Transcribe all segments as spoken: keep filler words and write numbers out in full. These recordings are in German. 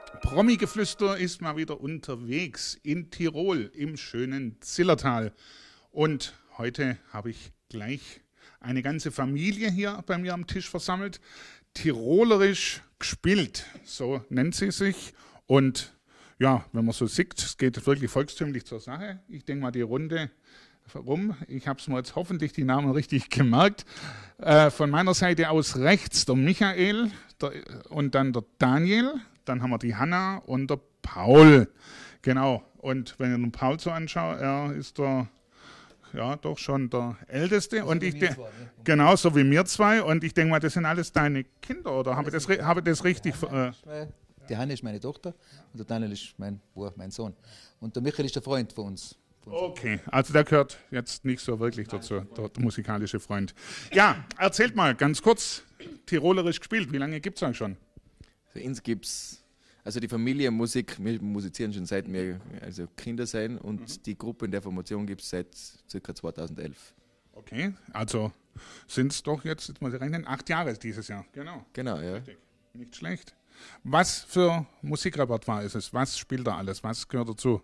Promi-Geflüster ist mal wieder unterwegs in Tirol im schönen Zillertal. Und heute habe ich gleich eine ganze Familie hier bei mir am Tisch versammelt. Tirolerisch gespielt, so nennt sie sich. Und ja, wenn man so sieht, es geht wirklich volkstümlich zur Sache. Ich denke mal die Runde rum. Ich habe es mir jetzt hoffentlich die Namen richtig gemerkt. Äh, von meiner Seite aus rechts der Michael der, und dann der Daniel. Dann haben wir die Hanna und der Paul. Genau. Und wenn ich den Paul so anschaue, er ist der, ja, doch schon der Älteste. Also und ich de- zwei, ne? Genau, so wie wir zwei. Und ich denke mal, das sind alles deine Kinder, oder habe ich das, hab ich das richtig? Äh die Hanna ist meine Tochter und der Daniel ist mein Bub, mein Sohn. Und der Michael ist der Freund von uns. Okay, also der gehört jetzt nicht so wirklich dazu, der, der musikalische Freund. Ja, erzählt mal ganz kurz, tirolerisch gespielt, wie lange gibt es eigentlich schon? Für uns gibt es, also die Familie Musik, wir musizieren schon seit wir also Kinder sein und mhm. die Gruppe in der Formation gibt es seit ca. zweitausendelf. Okay, also sind es doch jetzt, jetzt muss ich rechnen, acht Jahre dieses Jahr. Genau. Genau, ja. Richtig. Nicht schlecht. Was für Musikrepertoire ist es? Was spielt da alles? Was gehört dazu?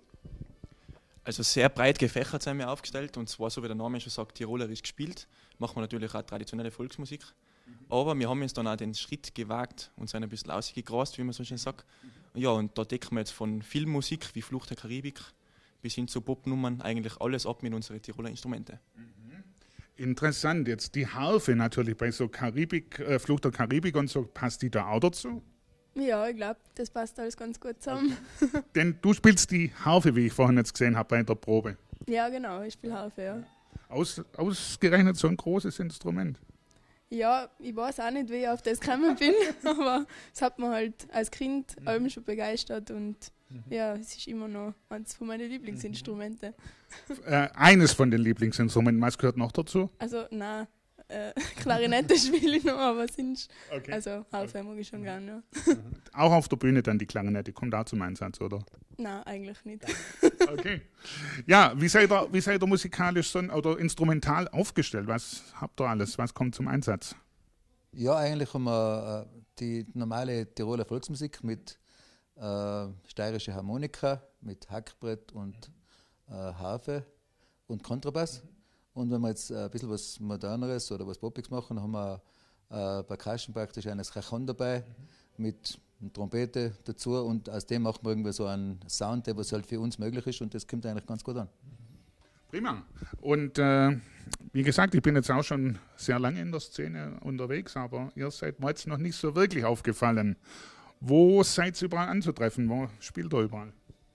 Also sehr breit gefächert sind wir aufgestellt und zwar, so wie der Name schon sagt, tirolerisch gespielt. Machen wir natürlich auch traditionelle Volksmusik. Mhm. Aber wir haben uns dann auch den Schritt gewagt und sind ein bisschen ausgegrast, wie man so schön sagt. Mhm. Ja, und da decken wir jetzt von Filmmusik wie Flucht der Karibik bis hin zu Popnummern eigentlich alles ab mit unseren Tiroler Instrumenten. Mhm. Interessant, jetzt die Harfe natürlich bei so Karibik, äh, Flucht der Karibik und so, passt die da auch dazu? Ja, ich glaube, das passt alles ganz gut zusammen. Okay. Denn du spielst die Harfe, wie ich vorhin jetzt gesehen habe bei der Probe. Ja, genau, ich spiele Harfe, ja. Aus, ausgerechnet so ein großes Instrument. Ja, ich weiß auch nicht, wie ich auf das gekommen bin, aber es hat mir halt als Kind mhm. allem schon begeistert und mhm. ja, es ist immer noch eines von meinen Lieblingsinstrumenten. Äh, eines von den Lieblingsinstrumenten, was gehört noch dazu? Also, nein. Äh, Klarinette spiele ich noch, aber sonst, okay. also Harfe mag ich schon gerne, ja. Auch auf der Bühne dann die Klarinette, kommt auch zum Einsatz, oder? Nein, eigentlich nicht. Okay. Ja, wie seid ihr, wie seid ihr musikalisch so, oder instrumental aufgestellt? Was habt ihr alles? Was kommt zum Einsatz? Ja, eigentlich haben wir äh, die normale Tiroler Volksmusik mit äh, steirische Harmonika, mit Hackbrett und äh, Harfe und Kontrabass. Und wenn wir jetzt ein bisschen was Moderneres oder was Poppiges machen, haben wir äh, Percussion praktisch eines Cajon dabei mhm. mit einer Trompete dazu und aus dem machen wir irgendwie so einen Sound, der was halt für uns möglich ist und das kommt eigentlich ganz gut an. Prima. Und äh, wie gesagt, ich bin jetzt auch schon sehr lange in der Szene unterwegs, aber ihr seid mir jetzt noch nicht so wirklich aufgefallen. Wo seid ihr überall anzutreffen? Wo spielt ihr überall?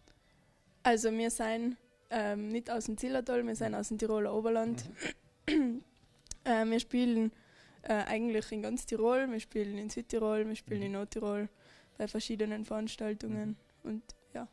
Also wir sind Ähm, nicht aus dem Zillertal, wir sind aus dem Tiroler Oberland. Mhm. äh, wir spielen äh, eigentlich in ganz Tirol, wir spielen in Südtirol, wir spielen mhm. in Nordtirol bei verschiedenen Veranstaltungen und ja.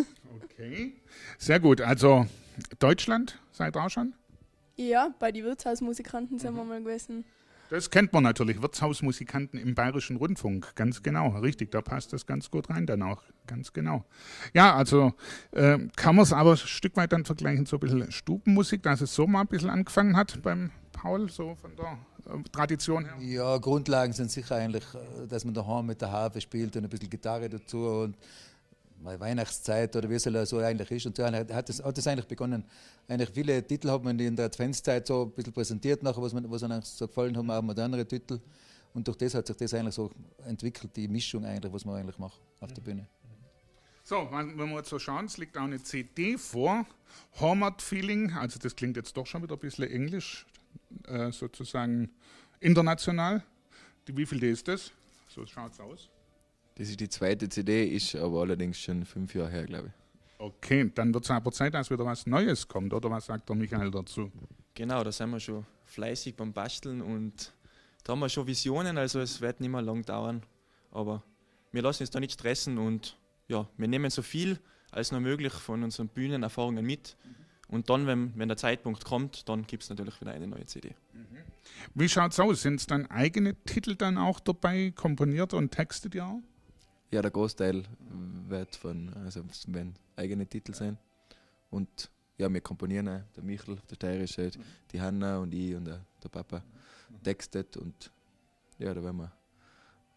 Okay, sehr gut. Also Deutschland seid ihr auch schon? Ja, bei den Wirtshausmusikanten sind mhm. wir mal gewesen. Das kennt man natürlich, Wirtshausmusikanten im Bayerischen Rundfunk, ganz genau, richtig, da passt das ganz gut rein dann auch, ganz genau. Ja, also äh, kann man es aber ein Stück weit dann vergleichen, so ein bisschen Stubenmusik, dass es so mal ein bisschen angefangen hat beim Paul, so von der äh, Tradition her? Ja, Grundlagen sind sicher eigentlich, dass man daheim mit der Harfe spielt und ein bisschen Gitarre dazu und Weihnachtszeit oder wie es so eigentlich ist. Und so hat das, hat das eigentlich begonnen. Eigentlich viele Titel hat man in der Adventszeit so ein bisschen präsentiert, nachher, was, man, was einem so gefallen haben, auch modernere Titel. Und durch das hat sich das eigentlich so entwickelt, die Mischung eigentlich, was man eigentlich macht auf der Bühne. So, wenn wir jetzt so schauen, es liegt auch eine C D vor, Hormat Feeling, also das klingt jetzt doch schon wieder ein bisschen englisch, äh, sozusagen international. Die, wie viel ist das? So schaut es aus. Das ist die zweite C D, ist aber allerdings schon fünf Jahre her, glaube ich. Okay, dann wird es aber Zeit, dass wieder was Neues kommt, oder was sagt der Michael dazu? Genau, da sind wir schon fleißig beim Basteln und da haben wir schon Visionen, also es wird nicht mehr lang dauern, aber wir lassen uns da nicht stressen und ja, wir nehmen so viel als nur möglich von unseren Bühnenerfahrungen mit und dann, wenn, wenn der Zeitpunkt kommt, dann gibt es natürlich wieder eine neue C D. Wie schaut es aus? Sind es dann eigene Titel dann auch dabei, komponiert und textet ihr auch? Ja, der Großteil wird von, also werden eigene Titel sein. Und ja, wir komponieren auch, der Michel, der Steirische, die Hanna und ich und der, der Papa textet und ja, da werden wir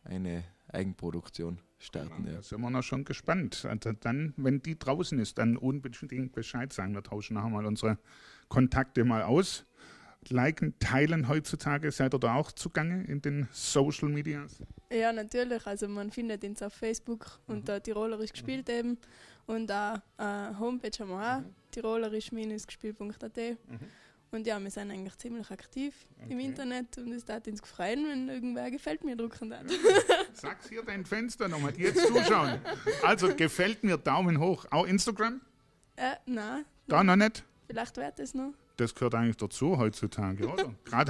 eine Eigenproduktion starten. Ja. Da sind wir noch schon gespannt. Also dann, wenn die draußen ist, dann unbedingt Bescheid sagen. Wir tauschen nachher mal unsere Kontakte mal aus. Liken, teilen heutzutage, seid ihr da auch zugange in den Social Medias? Ja, natürlich. Also man findet uns auf Facebook unter Tirolerisch gespielt eben. Und auch äh, Homepage haben wir auch, mhm. tirolerisch gespielt punkt a t. Mhm. Und ja, wir sind eigentlich ziemlich aktiv okay. im Internet und es hat uns gefreut, wenn irgendwer gefällt mir drucken hat. Sag's hier dein Fenster nochmal, die jetzt zuschauen. Also gefällt mir, Daumen hoch. Auch Instagram? Äh, nein. Da noch nicht? Vielleicht wird es noch. Das gehört eigentlich dazu heutzutage, oder? Gerade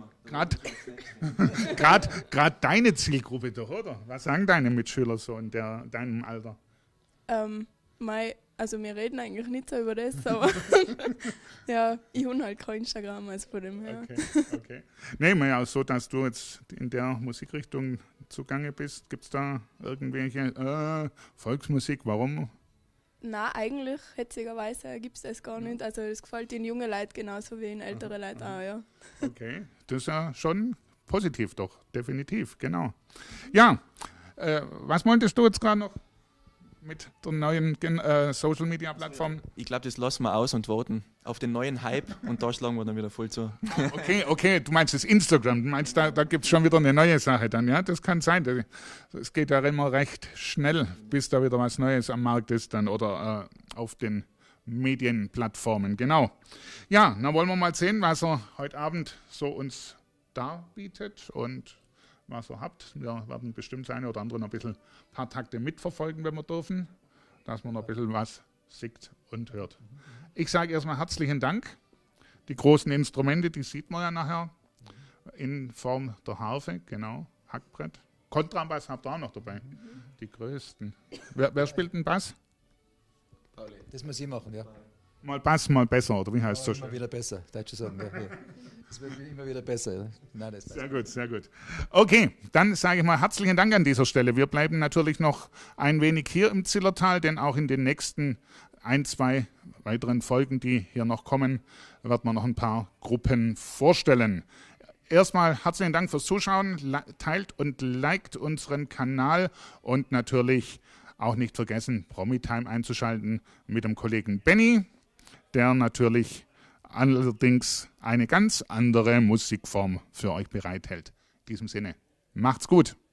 gerade gerade deine Zielgruppe doch, oder? Was sagen deine Mitschüler so in der, deinem Alter? Ähm, mei, also wir reden eigentlich nicht so über das, aber ja, ich habe halt kein Instagram, also von dem her. Okay, okay. Nehmen wir ja auch so, dass du jetzt in der Musikrichtung zugange bist. Gibt es da irgendwelche äh, Volksmusik, warum? Nein, eigentlich, witzigerweise, gibt es das gar nicht. Also es gefällt den jungen Leuten genauso wie den älteren Leuten auch, ja. Okay, das ist ja schon positiv doch, definitiv, genau. Ja, äh, was wolltest du jetzt gerade noch mit der neuen äh, Social-Media-Plattform? Ich glaube, das lassen wir aus und warten auf den neuen Hype und da schlagen wir dann wieder voll zu. Okay, okay, du meinst das Instagram, du meinst, da, da gibt es schon wieder eine neue Sache dann, ja? Das kann sein, es geht ja immer recht schnell, bis da wieder was Neues am Markt ist dann oder äh, auf den Medienplattformen, genau. Ja, dann wollen wir mal sehen, was er heute Abend so uns darbietet und was ihr habt. Wir werden bestimmt das eine oder andere noch ein bisschen ein paar Takte mitverfolgen, wenn wir dürfen, dass man noch ein bisschen was sieht und hört. Ich sage erstmal herzlichen Dank. Die großen Instrumente, die sieht man ja nachher in Form der Harfe, genau, Hackbrett. Kontrabass habt ihr auch noch dabei, die größten. Wer, wer spielt den Bass? Das muss ich machen, ja. Mal Bass, mal besser, oder wie heißt es so schön? Immer wieder besser, darfst du sagen. Ja, ja. Es wird immer wieder besser. Nein, das sehr gut, sehr gut. Okay, dann sage ich mal herzlichen Dank an dieser Stelle. Wir bleiben natürlich noch ein wenig hier im Zillertal, denn auch in den nächsten ein, zwei weiteren Folgen, die hier noch kommen, wird man noch ein paar Gruppen vorstellen. Erstmal herzlichen Dank fürs Zuschauen. Teilt und liked unseren Kanal und natürlich auch nicht vergessen, Promi-Time einzuschalten mit dem Kollegen Benny, der natürlich allerdings eine ganz andere Musikform für euch bereithält. In diesem Sinne, macht's gut!